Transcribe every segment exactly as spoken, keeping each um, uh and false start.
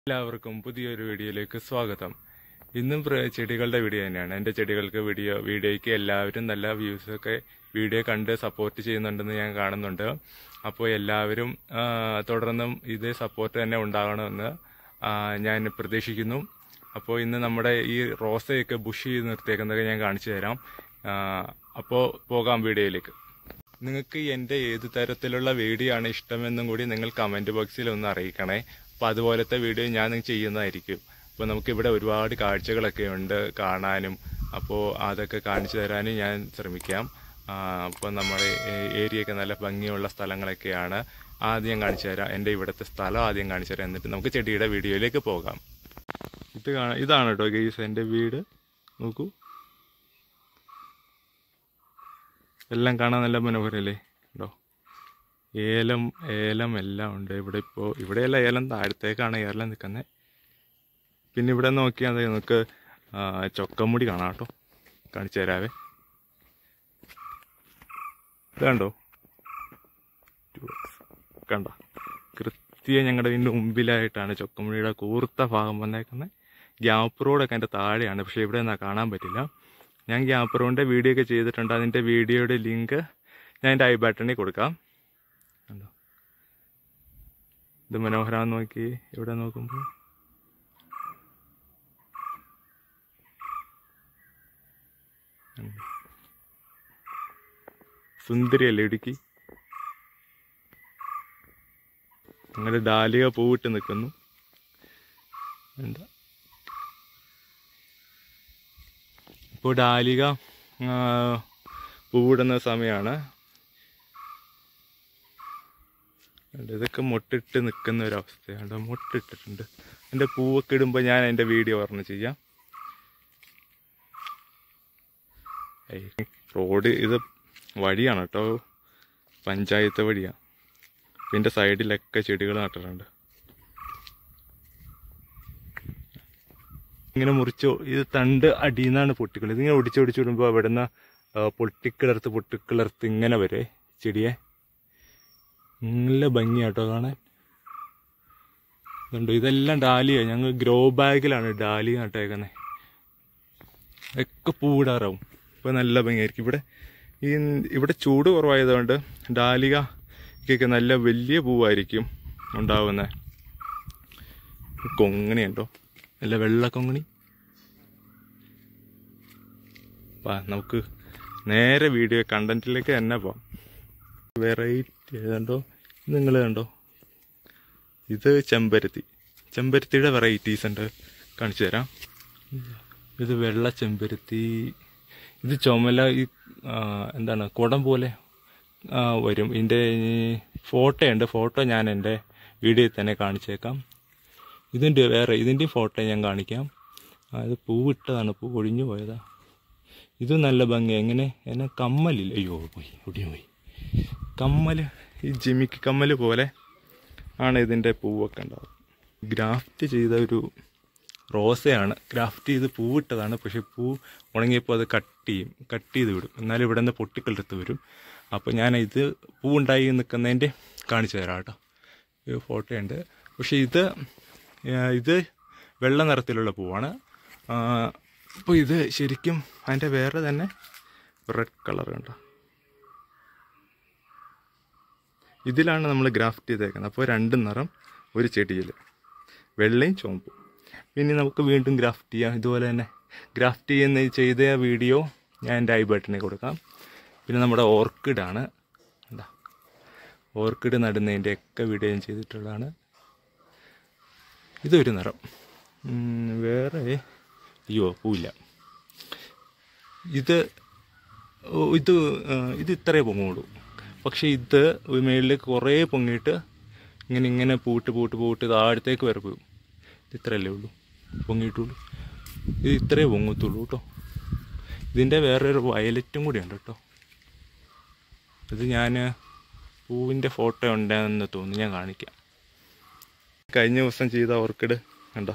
എല്ലാവർക്കും പുതിയൊരു വീഡിയോയിലേക്ക് സ്വാഗതം. ഇന്നും ചെടികളുടെ വീഡിയോ തന്നെയാണ്. എൻ്റെ ചെടികൾക്ക് വീഡിയോ വീഡിയോയ്ക്ക് എല്ലാവരും നല്ല വ്യൂസൊക്കെ വീഡിയോ കണ്ട് സപ്പോർട്ട് ചെയ്യുന്നുണ്ടെന്ന് ഞാൻ കാണുന്നുണ്ട്. അപ്പോൾ എല്ലാവരും തുടർന്നും ഇതേ സപ്പോർട്ട് തന്നെ ഉണ്ടാകണമെന്ന് ഞാൻ പ്രതീക്ഷിക്കുന്നു. അപ്പോൾ ഇന്ന് നമ്മുടെ ഈ റോസയൊക്കെ ബുഷ് ചെയ്ത് നിർത്തിയേക്കുന്നതൊക്കെ ഞാൻ കാണിച്ചു തരാം. അപ്പോൾ പോകാം വീഡിയോയിലേക്ക്. നിങ്ങൾക്ക് എൻ്റെ ഏത് തരത്തിലുള്ള വീഡിയോ ആണ് ഇഷ്ടമെന്നും കൂടി നിങ്ങൾ കമൻറ്റ് ബോക്സിൽ ഒന്ന് അറിയിക്കണേ. അപ്പോൾ അതുപോലത്തെ വീഡിയോ ഞാൻ നിങ്ങൾക്ക് ചെയ്യുന്നതായിരിക്കും. അപ്പോൾ നമുക്കിവിടെ ഒരുപാട് കാഴ്ചകളൊക്കെ ഉണ്ട് കാണാനും. അപ്പോൾ അതൊക്കെ കാണിച്ചു തരാനും ഞാൻ ശ്രമിക്കാം. അപ്പോൾ നമ്മുടെ ഏരിയയൊക്കെ നല്ല ഭംഗിയുള്ള സ്ഥലങ്ങളൊക്കെയാണ്. ആദ്യം കാണിച്ചു തരാം. എൻ്റെ ഇവിടുത്തെ സ്ഥലം ആദ്യം കാണിച്ചു തരാം. എന്നിട്ട് നമുക്ക് ചെടിയുടെ വീഡിയോയിലേക്ക് പോകാം. ഇത് കാണാം. ഇതാണ് കേട്ടോ ഗെയ്സ് എൻ്റെ വീട്. നോക്കൂ, എല്ലാം കാണാൻ നല്ല മനോഹരല്ലേ കേട്ടോ. ഏലം ഏലം എല്ലാം ഉണ്ട് ഇവിടെ. ഇപ്പോൾ ഇവിടെയല്ല, ഏലം താഴത്തേക്കാണ് ഏലം നിൽക്കുന്നത്. പിന്നെ ഇവിടെ നോക്കിയാൽ നമുക്ക് ചൊക്കമുടി കാണാം കേട്ടോ. കാണിച്ചു തരാവേ. ഇത് കണ്ടോ, കണ്ട കൃത്യം ഞങ്ങളുടെ വീടിൻ്റെ മുമ്പിലായിട്ടാണ് ചൊക്കമുടിയുടെ കൂർത്ത ഭാഗം വന്നേക്കുന്നത്. ഗ്യാപ്പ് റോഡൊക്കെ അതിൻ്റെ താഴെയാണ്, പക്ഷേ ഇവിടെ നിന്നാ കാണാൻ പറ്റില്ല. ഞാൻ ഗ്യാപ്പ് റോഡിൻ്റെ വീഡിയോ ഒക്കെ ചെയ്തിട്ടുണ്ട്. അതിൻ്റെ വീഡിയോയുടെ ലിങ്ക് ഞാൻ എൻ്റെ ഐ ബട്ടണിൽ കൊടുക്കാം. കണ്ടോ, ഇത് മനോഹരമാണെന്ന് നോക്കി. ഇവിടെ നോക്കുമ്പോൾ സുന്ദരിയല്ലേ ഇടുക്കി. അങ്ങനെ ഡാലിക പൂവിട്ട് നിൽക്കുന്നു. എന്താ ഇപ്പോൾ ഡാലിക പൂവിടുന്ന സമയമാണ്. ഇതൊക്കെ മുട്ടിട്ട് നിൽക്കുന്ന ഒരവസ്ഥയാണ്. മുട്ടിട്ടിട്ടുണ്ട്. എൻ്റെ പൂവൊക്കെ ഇടുമ്പോൾ ഞാൻ എൻ്റെ വീഡിയോ പറഞ്ഞു ചെയ്യാം. റോഡ് ഇത് വഴിയാണ് കേട്ടോ, പഞ്ചായത്ത് വഴിയാണ്. പിന്നെ സൈഡിലൊക്കെ ചെടികൾ നട്ടിട്ടുണ്ട്. ഇങ്ങനെ മുറിച്ചു, ഇത് തണ്ട് അടിയിൽ നിന്നാണ് പൊട്ടിക്കുന്നത്. ഇതിങ്ങനെ ഒടിച്ചൊടിച്ചിടുമ്പോൾ അവിടെ നിന്ന് പൊട്ടിക്കിളർത്ത് പൊട്ടിക്കിളർത്ത് ഇങ്ങനെ വരെ ചെടിയെ. നല്ല ഭംഗിയാട്ടോ കാണാൻ. ഇതുണ്ട്, ഇതെല്ലാം ഡാലിയ. ഞങ്ങൾ ഗ്രോ ബാഗിലാണ് ഡാലിയ നട്ടേക്കുന്നത്. ഒക്കെ പൂവിടാറാവും. ഇപ്പോൾ നല്ല ഭംഗിയായിരിക്കും. ഇവിടെ ഈ ഇവിടെ ചൂട് കുറവായതുകൊണ്ട് ഡാലികയ്ക്കൊക്കെ നല്ല വലിയ പൂവായിരിക്കും ഉണ്ടാവുന്നത്. കൊങ്ങണി ഉണ്ടോ, നല്ല വെള്ള കൊങ്ങണി. വാ നമുക്ക് നേരെ വീഡിയോ കണ്ടന്റിലേക്ക് തന്നെ പോവാം. വെറൈറ്റി ഏതാണ്ടോ നിങ്ങൾ കണ്ടോ, ഇത് ചെമ്പരത്തി. ചെമ്പരത്തിയുടെ വെറൈറ്റീസ് ഉണ്ട്, കാണിച്ചു തരാം. ഇത് വെള്ള ചെമ്പരത്തി. ഇത് ചുമല, ഈ എന്താണ് കുടം പോലെ വരും. ഇതിൻ്റെ ഫോട്ടോ ഉണ്ട്. ഫോട്ടോ ഞാൻ എൻ്റെ വീഡിയോയിൽ തന്നെ കാണിച്ചേക്കാം. ഇതിൻ്റെ വേറെ ഇതിൻ്റെ ഫോട്ടോ ഞാൻ കാണിക്കാം. അത് പൂവിട്ടതാണ്, പൂ ഒഴിഞ്ഞു പോയതാ. ഇത് നല്ല ഭംഗി. എങ്ങനെ എന്നെ കമ്മലില്ല. അയ്യോ പോയി, ഒടിഞ്ഞു പോയി കമ്മൽ. ഈ ജിമിക്ക് കമ്മൽ പോലെ ആണ് ഇതിൻ്റെ പൂവൊക്കെ ഉണ്ടാവും. ഗ്രാഫ്റ്റ് ചെയ്ത ഒരു റോസയാണ്. ഗ്രാഫ്റ്റ് ചെയ്ത് പൂവിട്ടതാണ്. പക്ഷെ പൂ ഉണങ്ങിയപ്പോൾ അത് കട്ട് ചെയ്യും, കട്ട് ചെയ്ത് വിടും. എന്നാലും ഇവിടെ നിന്ന് പൊട്ടിക്കിളർത്ത് വരും. അപ്പോൾ ഞാൻ ഇത് പൂ ഉണ്ടായി നിൽക്കുന്നതിൻ്റെ കാണിച്ചു തരാം കേട്ടോ. ഒരു ഫോട്ടോ ഉണ്ട്. പക്ഷെ ഇത് ഇത് വെള്ള നിറത്തിലുള്ള പൂവാണ്. അപ്പോൾ ഇത് ശരിക്കും അതിൻ്റെ വേറെ തന്നെ റെഡ് കളർ കണ്ടോ. ഇതിലാണ് നമ്മൾ ഗ്രാഫ്റ്റ് ചെയ്തേക്കുന്നത്. അപ്പോൾ രണ്ട് നിറം ഒരു ചെടിയിൽ, വെള്ളയും ചുവപ്പും. പിന്നെ നമുക്ക് വീണ്ടും ഗ്രാഫ്റ്റ് ചെയ്യാം. ഇതുപോലെ തന്നെ ഗ്രാഫ്റ്റ് ചെയ്യുന്ന ചെയ്ത വീഡിയോ ഞാൻ എൻ്റെ ഐ ബട്ടണിൽ കൊടുക്കാം. പിന്നെ നമ്മുടെ ഓർക്കിഡാണ്. എന്താ ഓർക്കിഡ് നടുന്നതിൻ്റെ ഒക്കെ വീഡിയോ ഞാൻ ചെയ്തിട്ടുള്ളതാണ്. ഇതൊരു നിറം. വേറെ അയ്യോ പൂവില്ല. ഇത് ഇത് ഇത് ഇത്രയേ പൊങ്ങുള്ളൂ. പക്ഷേ ഇത് മേളിലേക്ക് കുറേ പൊങ്ങിയിട്ട് ഇങ്ങനെ ഇങ്ങനെ പൂട്ട് പൂട്ട് പൂട്ട് താഴത്തേക്ക് വരെ പോകും. ഇത് ഇത്രയല്ലേ ഉള്ളൂ പൊങ്ങിയിട്ടുള്ളൂ. ഇത് ഇത്രയേ പൊങ്ങത്തുള്ളൂ കേട്ടോ. ഇതിൻ്റെ വേറൊരു വയലറ്റും കൂടി ഉണ്ട് കേട്ടോ. ഇത് ഞാൻ പൂവിൻ്റെ ഫോട്ടോ ഉണ്ടെന്ന് തോന്നുന്നു, ഞാൻ കാണിക്കാം. കഴിഞ്ഞ ദിവസം ചെയ്ത ഓർക്കിഡ് കണ്ടോ,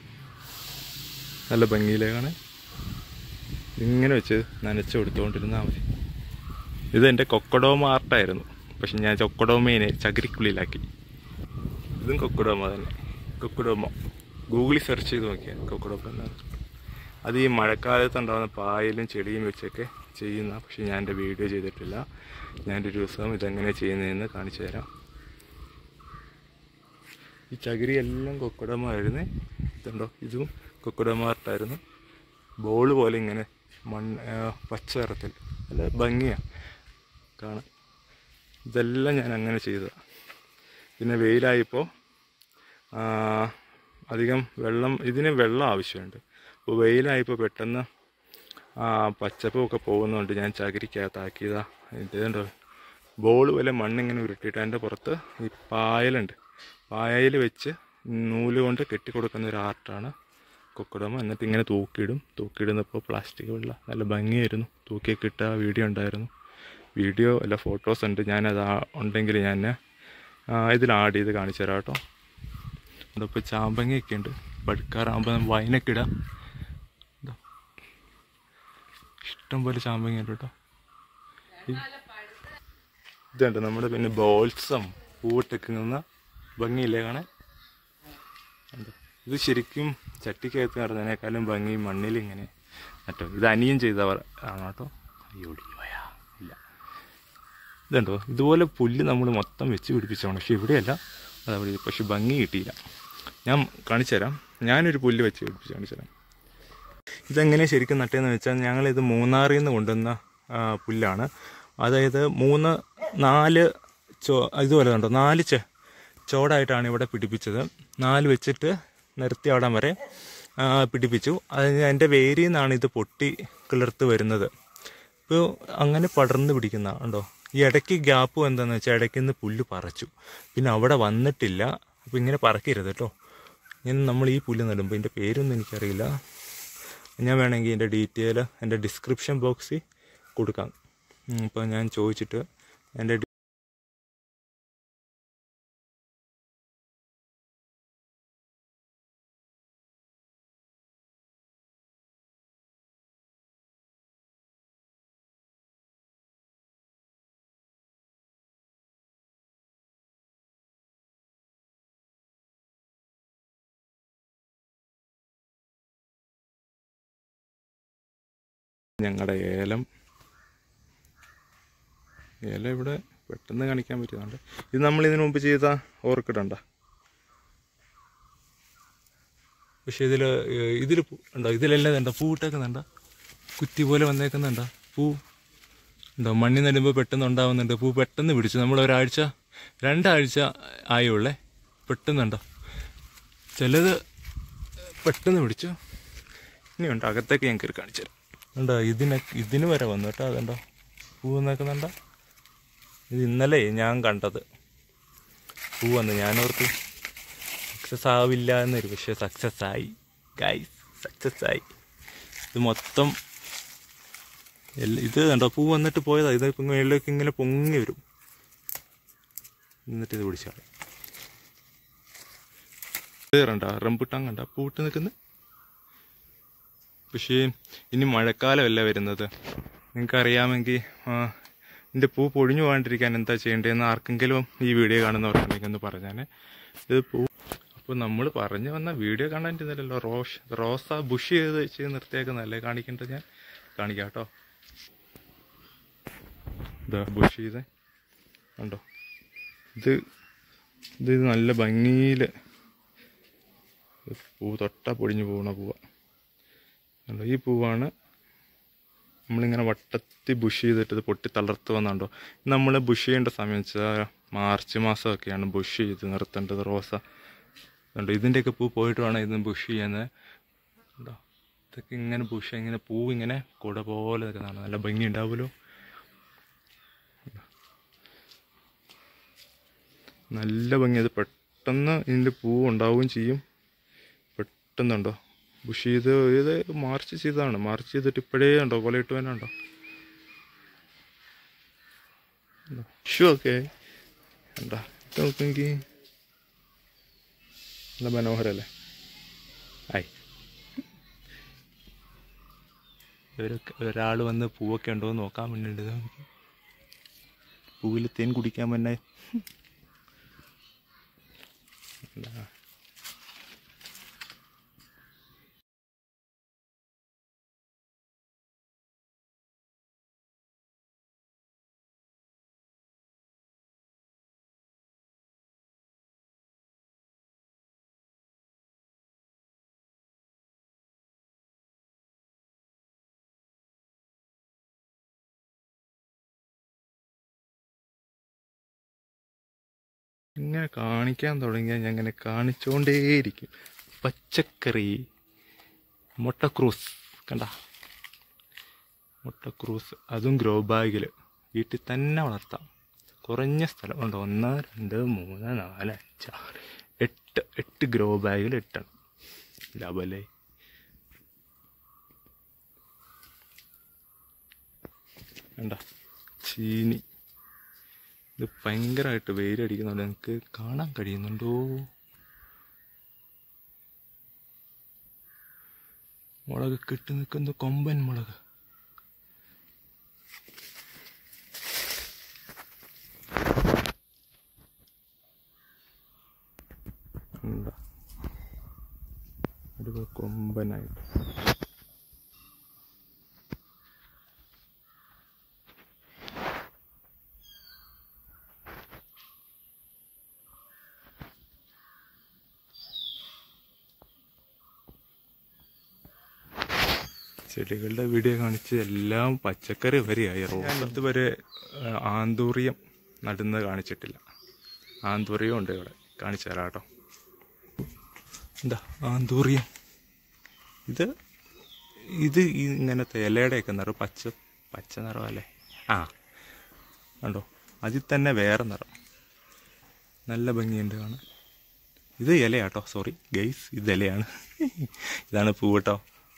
നല്ല ഭംഗിയിലേക്കാണ്. ഇങ്ങനെ വെച്ച് നനച്ച് കൊടുത്തുകൊണ്ടിരുന്നാൽ മതി. ഇത് എൻ്റെ കൊക്കഡോമ ആർട്ടായിരുന്നു. പക്ഷെ ഞാൻ കൊക്കഡോമേനെ ചകിരിക്കുള്ളിലാക്കി. ഇതും കൊക്കഡോമ തന്നെ. കൊക്കുടോമ. ഗൂഗിളിൽ സെർച്ച് ചെയ്ത് നോക്കിയാൽ കൊക്കുടോമ എന്നാണ്. അത് ഈ മഴക്കാലത്ത് ഉണ്ടാകുന്ന പായലും ചെടിയും വെച്ചൊക്കെ ചെയ്യുന്ന, പക്ഷെ ഞാൻ എൻ്റെ വീഡിയോ ചെയ്തിട്ടില്ല. ഞാനൊരു ദിവസം ഇതെങ്ങനെ ചെയ്യുന്നതെന്ന് കാണിച്ചു തരാം. ഈ ചകിരി എല്ലാം കൊക്കുടമായിരുന്നു. ഇതുണ്ടോ, ഇതും കൊക്കുടമാർട്ടായിരുന്നു. ബോൾ പോലെ ഇങ്ങനെ മണ്ണ് പച്ച നിറത്തിൽ നല്ല ഭംഗിയാണ് കാണാൻ. ഇതെല്ലാം ഞാൻ അങ്ങനെ ചെയ്തതാണ്. പിന്നെ വെയിലായപ്പോൾ അധികം വെള്ളം, ഇതിന് വെള്ളം ആവശ്യമുണ്ട്. അപ്പോൾ വെയിലായപ്പോൾ പെട്ടെന്ന് പച്ചപ്പൊക്കെ പോകുന്നതുകൊണ്ട് ഞാൻ ചകിരിക്കകത്താക്കിയതാ. ഇതുണ്ടോ, ബോൾ പോലെ മണ്ണിങ്ങനെ ഉരുട്ടിയിട്ട് അതിൻ്റെ പുറത്ത് ഈ പായലുണ്ട്. പായൽ വെച്ച് നൂല് കൊണ്ട് കെട്ടിക്കൊടുക്കുന്ന ഒരു ആർട്ടാണ് കൊക്കുടോമ. എന്നിട്ട് ഇങ്ങനെ തൂക്കിയിടും. തൂക്കിയിടുന്നപ്പോൾ പ്ലാസ്റ്റിക് വെള്ള നല്ല ഭംഗിയായിരുന്നു. തൂക്കിയൊക്കെ ഇട്ട വീഡിയോ ഉണ്ടായിരുന്നു. വീഡിയോ അല്ല, ഫോട്ടോസ് ഉണ്ട്. ഞാനത് ഉണ്ടെങ്കിൽ ഞാൻ ഇതിൽ ആഡ് ചെയ്ത് കാണിച്ചു തരാം കേട്ടോ. ഇവിടെ ഇപ്പോൾ ചാമ്പങ്ങയൊക്കെ ഉണ്ട്. പഴുക്കാറാകുമ്പോൾ വൈനൊക്കെ ഇടാം. ഇഷ്ടം പോലെ ചാമ്പങ്ങയുണ്ട് കേട്ടോ. ഇതുണ്ട് നമ്മുടെ പിന്നെ ബോൾസം പൂവിട്ടൊക്കെ നിന്ന ഭംഗിയില്ലേ കാണാൻ. ഇത് ശരിക്കും ചട്ടിക്കകത്ത് നടന്നതിനേക്കാളും ഭംഗി മണ്ണിലിങ്ങനെ മറ്റോ. ഇത് അനിയൻ ചെയ്തവർ ആണ് കേട്ടോ. അയ്യോടിപ്പോയാ ഇല്ല. ഇതുണ്ടോ, ഇതുപോലെ പുല്ല് നമ്മൾ മൊത്തം വെച്ച് പിടിപ്പിച്ചതാണ്. പക്ഷെ ഇവിടെയല്ല, അതവിടെ. പക്ഷെ ഭംഗി കിട്ടിയില്ല. ഞാൻ കാണിച്ചു തരാം. ഞാനൊരു പുല്ല് വെച്ച് പിടിപ്പിച്ച് കാണിച്ചു തരാം. ഇതെങ്ങനെ ശരിക്കും നട്ടതെന്ന് വെച്ചാൽ, ഞങ്ങളിത് മൂന്നാറിൽ നിന്ന് കൊണ്ടുവന്ന പുല്ലാണ്. അതായത് മൂന്ന് നാല് ചോ ഇതുപോലെ കണ്ടോ, നാല് ചെ ചോടായിട്ടാണ് ഇവിടെ പിടിപ്പിച്ചത്. നാല് വെച്ചിട്ട് നിരത്തി അവിടം വരെ പിടിപ്പിച്ചു. അത് എൻ്റെ വേരിൽ നിന്നാണ് ഇത് പൊട്ടി കിളിർത്ത് വരുന്നത്. ഇപ്പോൾ അങ്ങനെ പടർന്ന് പിടിക്കുന്ന ഉണ്ടോ. ഈ ഇടയ്ക്ക് ഗ്യാപ്പ് എന്താണെന്ന് വെച്ചാൽ, ഇടയ്ക്ക് നിന്ന് പുല്ല് പറിച്ചു. പിന്നെ അവിടെ വന്നിട്ടില്ല. അപ്പോൾ ഇങ്ങനെ പറക്കരുത് കേട്ടോ. ഞാൻ നമ്മൾ ഈ പുല്ല് നടുമ്പോൾ, ഇതിൻ്റെ പേരൊന്നും എനിക്കറിയില്ല. ഞാൻ വേണമെങ്കിൽ എൻ്റെ ഡീറ്റെയിൽ എൻ്റെ ഡിസ്ക്രിപ്ഷൻ ബോക്സിൽ കൊടുക്കാം. അപ്പോൾ ഞാൻ ചോദിച്ചിട്ട് എൻ്റെ ഞങ്ങളുടെ ഏലം ഏലം ഇവിടെ പെട്ടെന്ന് കാണിക്കാൻ പറ്റുന്നുണ്ട്. ഇത് നമ്മൾ ഇതിനു മുമ്പ് ചെയ്ത ഓർക്കിഡുണ്ട. പക്ഷെ ഇതിൽ ഇതിൽ ഉണ്ടോ, ഇതിലെല്ലാം ഉണ്ടോ പൂട്ടേക്കുന്നുണ്ടോ, കുറ്റി പോലെ വന്നേക്കുന്നുണ്ടോ പൂ ഉണ്ടോ. മണ്ണി നടുമ്പോൾ പെട്ടെന്ന് ഉണ്ടാവുന്നുണ്ട്. പൂ പെട്ടെന്ന് പിടിച്ചു. നമ്മൾ ഒരാഴ്ച രണ്ടാഴ്ച ആയുള്ളേ, പെട്ടെന്നുണ്ടോ. ചിലത് പെട്ടെന്ന് പിടിച്ചു. ഇനിയുണ്ട്, അകത്തേക്ക് ഞാൻ കയറി കാണിച്ചു തരാം. ഉണ്ടോ, ഇതിനെ ഇതിന് വരെ വന്നു കേട്ടോ. അതുണ്ടോ പൂ വന്നേക്കുന്നുണ്ടോ. ഇത് ഇന്നലെ ഞാൻ കണ്ടത് പൂ വന്ന്. ഞാനോർത്ത് സക്സസ് ആവില്ല എന്നൊരു, പക്ഷേ സക്സസ് ആയി ഗൈസ്, സക്സസ് ആയി. ഇത് മൊത്തം ഇത് കണ്ടോ പൂ വന്നിട്ട് പോയതാ. ഇത് മേളിലേക്ക് ഇങ്ങനെ പൊങ്ങി വരും. എന്നിട്ട് ഇത് പിടിച്ചാണ്. ഇത് കണ്ട റംബുട്ടാൻ കണ്ട പൂട്ട് നിൽക്കുന്നത്. പക്ഷേ ഇനി മഴക്കാലമല്ല വരുന്നത്. നിങ്ങൾക്കറിയാമെങ്കിൽ ഇതിൻ്റെ പൂ പൊഴിഞ്ഞു പോകാണ്ടിരിക്കാൻ എന്താ ചെയ്യേണ്ടതെന്ന് ആർക്കെങ്കിലും ഈ വീഡിയോ കാണുന്നവർക്കുണ്ടെങ്കിൽ ഒന്ന് പറഞ്ഞാൽ. ഇത് പൂ അപ്പോൾ നമ്മൾ പറഞ്ഞു വന്ന വീഡിയോ കാണാനിരുന്നില്ലല്ലോ. റോഷ് റോസ ബുഷ് ചെയ്ത് ചെയ്ത് നിർത്തിയേക്കുന്നതല്ലേ കാണിക്കേണ്ടത്. ഞാൻ കാണിക്കാം കേട്ടോ. ഇതാ ബുഷ് ചെയ്ത് കണ്ടോ. ഇത് ഇത് നല്ല ഭംഗിയിൽ പൂ തൊട്ടാ പൊടിഞ്ഞു പോകുന്ന പൂവാണ്. ഈ പൂവാണ് നമ്മളിങ്ങനെ വട്ടത്തി ബുഷ് ചെയ്തിട്ട് ഇത് പൊട്ടി തളർത്ത് വന്നുണ്ടോ. നമ്മൾ ബുഷ് ചെയ്യേണ്ട സമയം വെച്ചാൽ മാർച്ച് മാസമൊക്കെയാണ് ബുഷ് ചെയ്ത് നിർത്തേണ്ടത് റോസ. കണ്ടോ, ഇതിൻ്റെയൊക്കെ പൂ പോയിട്ട് വേണം ഇത് ബുഷ് ചെയ്യുന്നത്. കണ്ടോ, ഇതൊക്കെ ഇങ്ങനെ ബുഷ് ഇങ്ങനെ പൂ ഇങ്ങനെ കുട പോലെ നിൽക്കുന്നതാണ്. നല്ല ഭംഗി ഉണ്ടാവുമല്ലോ. നല്ല ഭംഗി. അത് പെട്ടെന്ന് ഇതിൻ്റെ പൂ ഉണ്ടാവുകയും ചെയ്യും. പെട്ടെന്നുണ്ടോ ബുഷ് ചെയ്ത്. ഇത് മാർച്ച് ചെയ്തതാണ്. മാർച്ച് ചെയ്തിട്ട് ഇപ്പോഴേ ഉണ്ടോ കൊല ഇട്ട് തന്നെ ഉണ്ടോ. ഷൂ ഒക്കെ ഉണ്ടോ. ഇത് നോക്കെങ്കിൽ നല്ല മനോഹരല്ലേ. ആയി ഇവരൊക്കെ ഒരാൾ വന്ന് പൂവൊക്കെ ഉണ്ടോ എന്ന് നോക്കാൻ വേണ്ടിയിട്ട് പൂവിൽ തേൻ കുടിക്കാൻ തന്നെ. ഇങ്ങനെ കാണിക്കാൻ തുടങ്ങിയാൽ ഞാൻ ഇങ്ങനെ കാണിച്ചുകൊണ്ടേയിരിക്കും. പച്ചക്കറി മുട്ടക്രൂസ് കണ്ട, മുട്ടക്രൂസ് അതും ഗ്രോ ബാഗിൽ വീട്ടിൽ തന്നെ വളർത്താം. കുറഞ്ഞ സ്ഥലം ഉണ്ട്. ഒന്ന് രണ്ട് മൂന്ന് നാല് അഞ്ച് ആറ് എട്ട് എട്ട് ഗ്രോ ബാഗിൽ ഇട്ടണം. ലാഭല്ലേ? കണ്ട ചീനി, ഇത് ഭയങ്കരമായിട്ട് വെയിലടിക്കുന്നുണ്ട്. നിങ്ങൾക്ക് കാണാൻ കഴിയുന്നുണ്ടോ? മുളക് കെട്ടി നിൽക്കുന്ന കൊമ്പൻ മുളക്. ഒരു കൊമ്പനായിട്ട് ചെടികളുടെ വീഡിയോ കാണിച്ച് എല്ലാം പച്ചക്കറി വരെയായി. റോഡ് വരെ ആന്തൂറിയം നടുന്നത് കാണിച്ചിട്ടില്ല. ആന്തൂറിയം ഉണ്ട് ഇവിടെ, കാണിച്ചു തരാം കേട്ടോ. എന്താ ആന്തൂറിയം? ഇത് ഇത് ഇങ്ങനത്തെ ഇലയുടെയൊക്കെ നിറം പച്ച പച്ച നിറമല്ലേ? ആ കണ്ടോ, അതിൽ തന്നെ വേറെ നിറം, നല്ല ഭംഗിയുണ്ട് കാണാൻ. ഇത് ഇലയാട്ടോ, സോറി ഗൈസ്, ഇത് ഇലയാണ്. ഇതാണ് പൂ കേട്ടോ,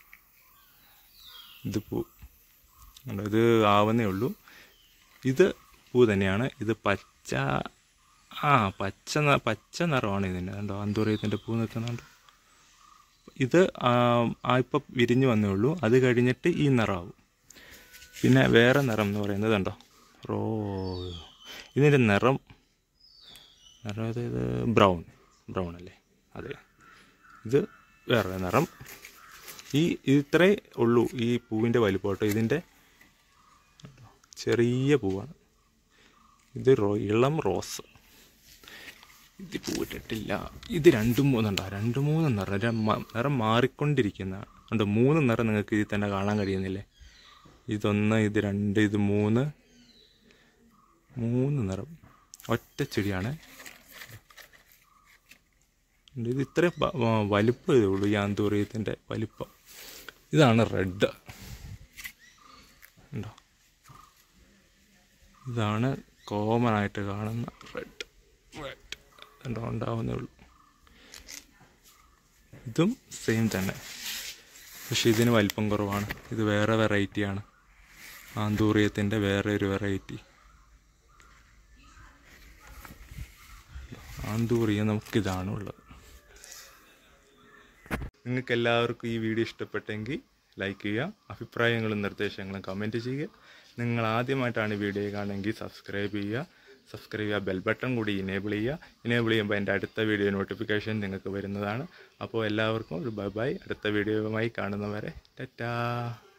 ഇത് പൂ കണ്ടോ, ഇത് ആവുന്നേ ഉള്ളൂ. ഇത് പൂ തന്നെയാണ്. ഇത് പച്ച, ആ പച്ച പച്ച നിറമാണ് ഇതിൻ്റെ. കണ്ടോ ആന്തൂറിയത്തിൻ്റെ പൂ നിൽക്കുന്നുണ്ട്. ഇത് ഇപ്പം വിരിഞ്ഞ് വന്നേ ഉള്ളൂ. അത് കഴിഞ്ഞിട്ട് ഈ നിറമാവും. പിന്നെ വേറെ നിറം എന്ന് പറയുന്നത് കണ്ടോ, റോ ഇതിൻ്റെ നിറം നിറം അതായത് ബ്രൗൺ ബ്രൗൺ അല്ലേ? അതെ, ഇത് വേറെ നിറം. ഈ ഇത്രേ ഉള്ളൂ ഈ പൂവിൻ്റെ വലിപ്പമാട്ടോ. ഇതിൻ്റെ ചെറിയ പൂവാണ്. ഇത് റോ ഇളം റോസ്. ഇത് പൂവിട്ടിട്ടില്ല. ഇത് രണ്ടും മൂന്നുണ്ടോ, രണ്ട് മൂന്ന് നിറം നിറം മാറിക്കൊണ്ടിരിക്കുന്ന ഉണ്ട്. മൂന്ന് നിറം നിങ്ങൾക്ക് ഇതിൽ തന്നെ കാണാൻ കഴിയുന്നില്ലേ? ഇതൊന്ന്, ഇത് രണ്ട്, ഇത് മൂന്ന്, മൂന്ന് നിറം ഒറ്റ ചെടിയാണ്. ഇത് ഇത്രയും വലിപ്പം ഇതേ ഉള്ളൂ ഈ ആന്തൂറിയത്തിൻ്റെ വലിപ്പം. ഇതാണ് റെഡ് ഉണ്ടോ, ഇതാണ് കോമൺ ആയിട്ട് കാണുന്ന റെഡ് റെഡ് ഉണ്ടോ, ഉണ്ടാവുന്നേ ഉള്ളൂ. ഇതും സെയിം തന്നെ, പക്ഷെ ഇതിന് വലിപ്പം കുറവാണ്. ഇത് വേറെ വെറൈറ്റിയാണ്, ആന്തൂറിയത്തിൻ്റെ വേറെ ഒരു വെറൈറ്റി. ആന്തൂറിയം നമുക്കിതാണ് ഉള്ളത്. നിങ്ങൾക്ക് എല്ലാവർക്കും ഈ വീഡിയോ ഇഷ്ടപ്പെട്ടെങ്കിൽ ലൈക്ക് ചെയ്യുക, അഭിപ്രായങ്ങളും നിർദ്ദേശങ്ങളും കമൻറ്റ് ചെയ്യുക. നിങ്ങൾ ആദ്യമായിട്ടാണ് വീഡിയോ കാണുമെങ്കിൽ സബ്സ്ക്രൈബ് ചെയ്യുക. സബ്സ്ക്രൈബ് ചെയ്യുക, ബെൽ ബട്ടൺ കൂടി ഇനേബിൾ ചെയ്യുക. ഇനേബിൾ ചെയ്യുമ്പോൾ എൻ്റെ അടുത്ത വീഡിയോ നോട്ടിഫിക്കേഷൻ നിങ്ങൾക്ക് വരുന്നതാണ്. അപ്പോൾ എല്ലാവർക്കും ഒരു ബൈ ബൈ. അടുത്ത വീഡിയോയുമായി കാണുന്നവരെ ടാറ്റാ.